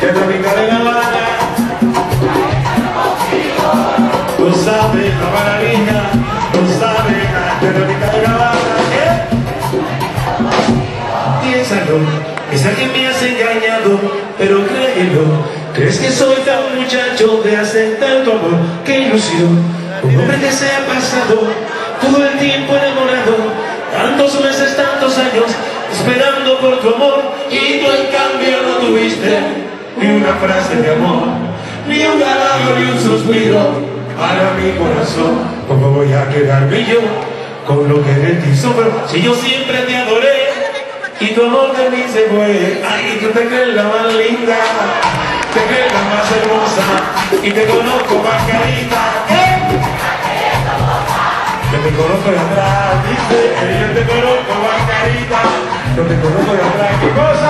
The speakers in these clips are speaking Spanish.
de Tropical de La Habana. No sabe la maravilla, no sabe de Tropical de La Habana. Piénsalo, piensa que me has engañado, pero créelo. ¿Crees que soy tan muchacho de hacer tanto amor? ¡Qué ilusión! Un hombre que se ha pasado todo el tiempo enamorado, tantos meses, tantos años esperando por tu amor, y tú en cambio no tuviste ni una frase de amor, ni un halago, ni un suspiro para mi corazón. ¿Cómo voy a quedarme yo con lo que de ti sobro? Si yo siempre te adoré y tu amor de mí se fue. Ay, tú te crees la más linda, te crees la más hermosa, y te conozco más carita. Yo te conozco de atrás, dice, yo te conozco más carita. Yo te conozco de atrás, ¿qué cosa?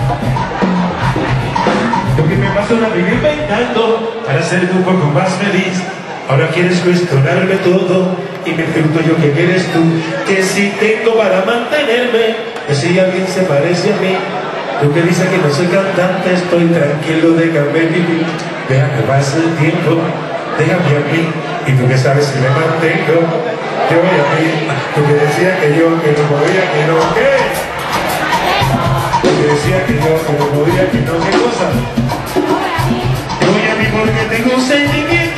Lo que me pasó la vida inventando para hacerte un poco más feliz. Ahora quieres cuestionarme todo y me pregunto yo qué quieres tú, que si tengo para mantenerme, que si alguien se parece a mí. Tú que dices que no soy cantante, estoy tranquilo, déjame vivir, deja que pase el tiempo, déjame a mí, y tú que sabes si me mantengo, yo voy a mí. Tú que decías que yo, que no podía, que no, ¿qué? Tú que decías que yo, que no podía, que no, ¿qué cosa? Yo voy a mí porque tengo un sentimiento.